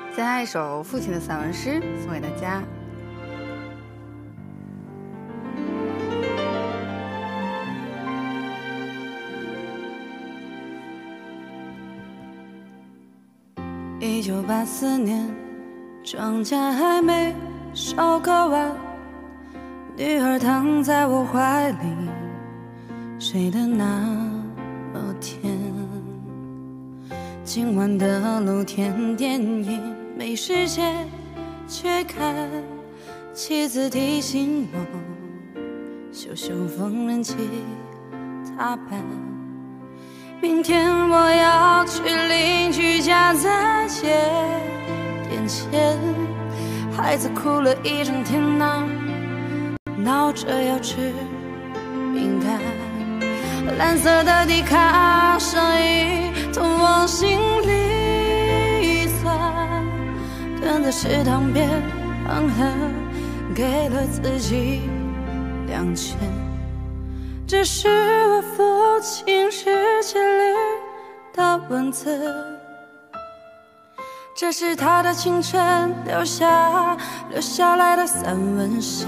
再来一首父亲的散文诗送给大家。1984年，庄稼还没收割完，女儿躺在我怀里，睡得那么甜。今晚的露天电影没时间去看，妻子提醒我修修缝纫机踏板。明天我要去邻居家再借点钱，孩子哭了一整天呐，闹着要吃饼干。蓝色的迪卡上衣通往心里钻，蹲在食堂边狠狠给了自己2000。这是我父亲日记里的文字，这是他的青春留下来的散文诗。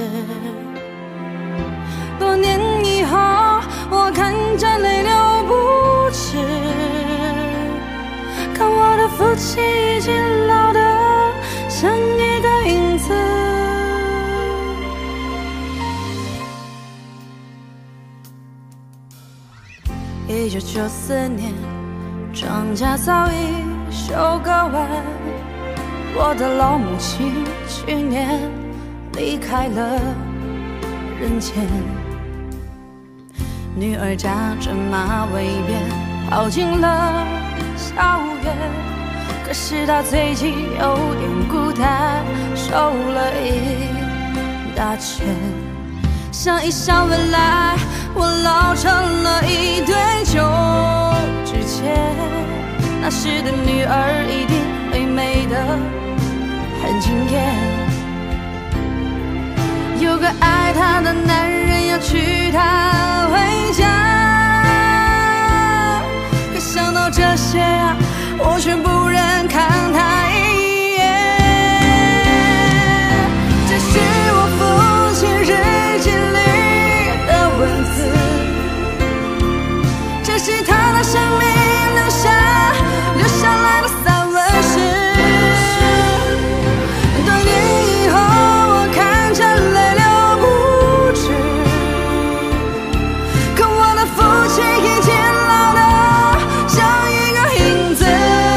多年以后，我看着泪流不止，看我的父亲已经老得像一个影子。1994年，庄稼早已收割完，我的老母亲去年离开了人间。女儿扎着马尾辫跑进了校园，可是她最近有点孤单，瘦了一大圈。想一想未来，我老成了一堆旧纸钱，那时的女儿一定美美的很惊艳。有个爱她的男人要娶她回家，可想到这些啊，我却不忍看她一眼。这是我父亲日记里的文字，这是他的生命留下来的散文诗。多年以后，我看着泪流不止，可我的父亲已经老得像一个影子。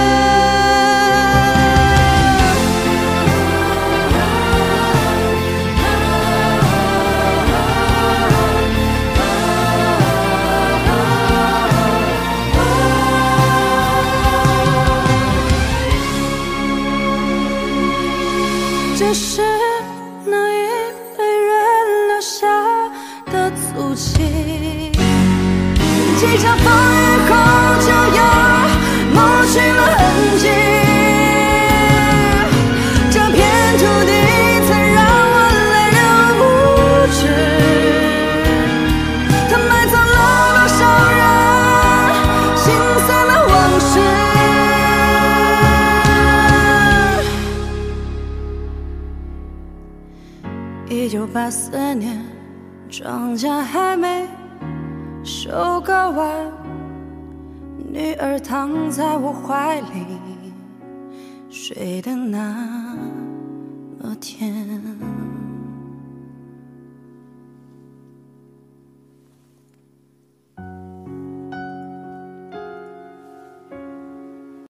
这是那一辈人留下的足迹，几场风雨后就要抹去了痕迹。这片土地曾让我泪流不止，它埋葬了多少人心酸的往事。1984年，庄稼还没收割完，女儿躺在我怀里，睡得那么甜。